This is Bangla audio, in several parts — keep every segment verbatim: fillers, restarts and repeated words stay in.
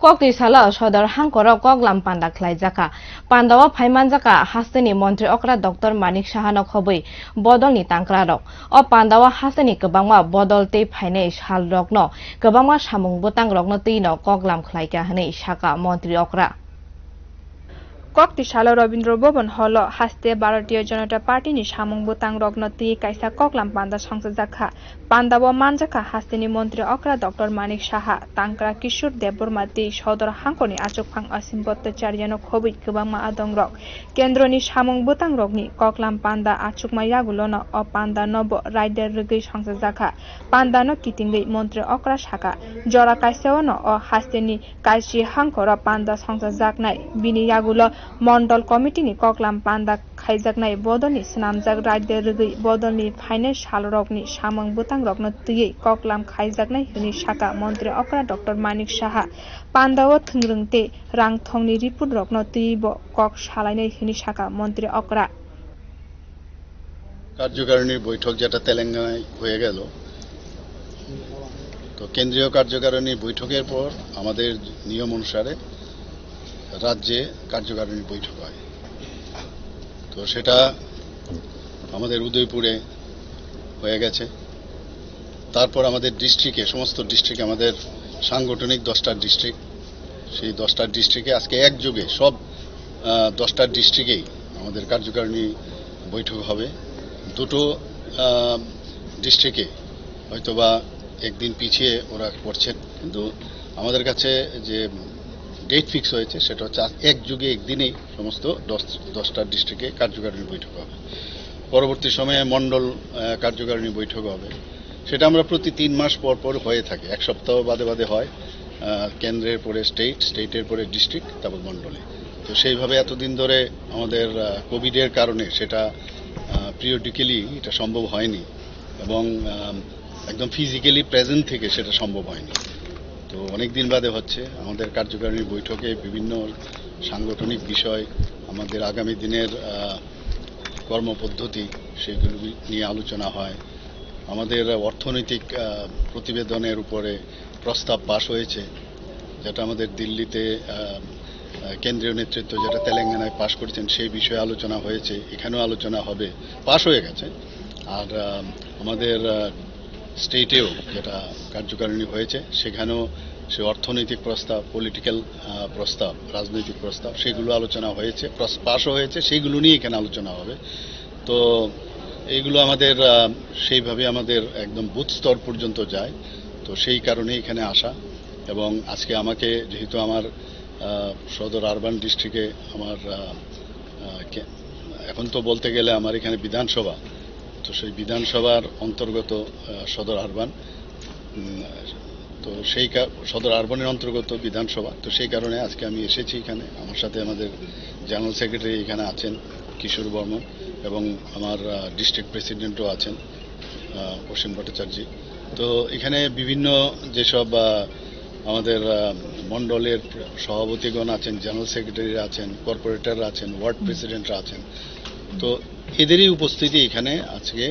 Kokti sala sodor hangkoro koklam panda khlai jaka pandawa phaiman jaka hasteni mantri okra Doctor Manik Sahano khobui bodol ni tangkra rok o pandawa hasteni kebangma bodol te phaine sal rokno kebangma samung botang rokno tino koklam khlai ka hne saka mantri okra Kokti sala Rabindra Bhavan holo haste Bharatiya Janata Party ni samung botang rokno ti kaisa koklam panda sangsa jakha pandawa manjaka hasteni mantri okra Doctor Manik Saha tangkra Kishor Deborma ti sodor hangkoni achokphang Asim Bhattacharya khobui kebangma adong rok kendroni samung botang rokni koklam panda achukma yagulono o panda nobo rider rugui sangsa jakha panda no kitingui mantri okra saka jora kaisaono o hasteni kaisi hangkora panda sangsa jaknai bini yagulo Mondol Committee ni koklam panda khaijaknai bodoni snamjak rider rugui bodoni finance salrokni samung botang rokno tui koklam khaijaknai hini saka mantri okra Doctor Manik Saha pandawo thungrungte rang thongni report rokno tui bo kok salainai hini saka mantri okra কার্যকারিণী বৈঠক যেটা তেলেঙ্গানায় হয়ে গেল তো কেন্দ্রীয় কার্যকারিণী বৈঠকের পর আমাদের নিয়ম অনুসারে রাজ্যে কার্যকারিণী বৈঠক হয় তো সেটা আমাদের উদয়পুরে হয়ে গেছে তারপর আমাদের ডিস্ট্রিক্টে সমস্ত ডিস্ট্রিক্টে আমাদের সাংগঠনিক দশটা ডিস্ট্রিক্ট সেই দশটা ডিস্ট্রিক্টে আজকে একযোগে সব দশটা ডিস্ট্রিক্টেই আমাদের কার্যকারিণী বৈঠক হবে দুটো ডিস্ট্রিক্টে হয়তোবা একদিন পিছিয়ে ওরা করছেন কিন্তু আমাদের কাছে যে ডেট ফিক্স হয়েছে সেটা হচ্ছে এক যুগে একদিনেই সমস্ত দশটা ডিস্ট্রিক্টে কার্যকারিণী বৈঠক হবে পরবর্তী সময়ে মন্ডল কার্যকারিণী বৈঠক হবে সেটা আমরা প্রতি তিন মাস পর পর হয়ে থাকে এক সপ্তাহ বাদে বাদে হয় কেন্দ্রের পরে স্টেট স্টেটের পরে ডিস্ট্রিক্ট তারপর মন্ডলে তো সেইভাবে এতদিন ধরে আমাদের কোভিডের কারণে সেটা পিরিয়ডিক্যালি এটা সম্ভব হয়নি এবং একদম ফিজিক্যালি প্রেজেন্ট থেকে সেটা সম্ভব হয়নি তো অনেক দিন বাদে হচ্ছে আমাদের কার্যকারিণী বৈঠকে বিভিন্ন সাংগঠনিক বিষয় আমাদের আগামী দিনের কর্মপদ্ধতি সেগুলো নিয়ে আলোচনা হয় আমাদের অর্থনৈতিক প্রতিবেদনের উপরে প্রস্তাব পাশ হয়েছে যেটা আমাদের দিল্লিতে কেন্দ্রীয় নেতৃত্ব যেটা তেলেঙ্গানায় পাশ করেছেন সেই বিষয়ে আলোচনা হয়েছে এখানেও আলোচনা হবে পাশ হয়ে গেছে আর আমাদের স্টেটেও যেটা কার্যকারিণী হয়েছে সেখানেও সে অর্থনৈতিক প্রস্তাব পলিটিক্যাল প্রস্তাব রাজনৈতিক প্রস্তাব সেগুলো আলোচনা হয়েছে পাশও হয়েছে সেইগুলো নিয়ে এখানে আলোচনা হবে তো এইগুলো আমাদের সেইভাবে আমাদের একদম বুথ স্তর পর্যন্ত যায় তো সেই কারণে এখানে আসা এবং আজকে আমাকে যেহেতু আমার সদর আরবান ডিস্ট্রিক্টে আমার এখন তো বলতে গেলে আমার এখানে বিধানসভা তো সেই বিধানসভার অন্তর্গত সদর আরবান তো সেই সদর আরবানের অন্তর্গত বিধানসভা তো সেই কারণে আজকে আমি এসেছি এখানে আমার সাথে আমাদের জেনারেল সেক্রেটারি এখানে আছেন কিশোর বর্মন এবং আমার ডিস্ট্রিক্ট প্রেসিডেন্টও আছেন অসীম ভট্টাচার্য তো এখানে বিভিন্ন যেসব আমাদের মন্ডলের সভাপতিগণ আছেন জেনারেল সেক্রেটারি আছেন কর্পোরেটররা আছেন ওয়ার্ড প্রেসিডেন্টরা আছেন তো এদেরই উপস্থিতি এখানে আজকে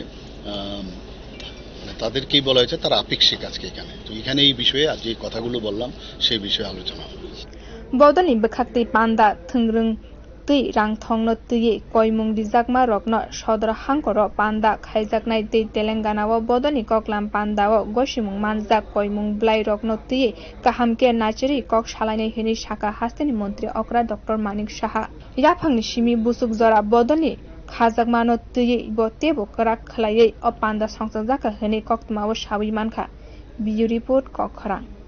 তাদেরকেই বলা হয়েছে তারা আপেক্ষিক আজকে এখানে তো এখানে এই বিষয়ে আজ যে কথাগুলো বললাম সেই বিষয়ে আলোচনা হবে বদনি বখাতে পান্ডা থংরং তুই রাং থংনো তুই কয়মুং দিজাকমা রকন সদর হাংকর পান্ডা খাইজাকনাই তুই তেলেঙ্গানাও বদনি ককলাম পান্ডাও গসিমুং মানজাক কয়মুং ব্লাই রকন তুই কাহামকে নাচেরি কক সালাইনাই হিনি শাখা হাস্তেনি মন্ত্রী অকরা ডক্টর মানিক সাহা ইয়াফাংনি সিমি বুসুক জরা বদনি খাজাকমানো তুই বতেবো করাক খলাইयै অ পান্ডা সংসদ জাকা হিনি কক্তমাও সাবি মানখা বিউ রিপোর্ট কখরাং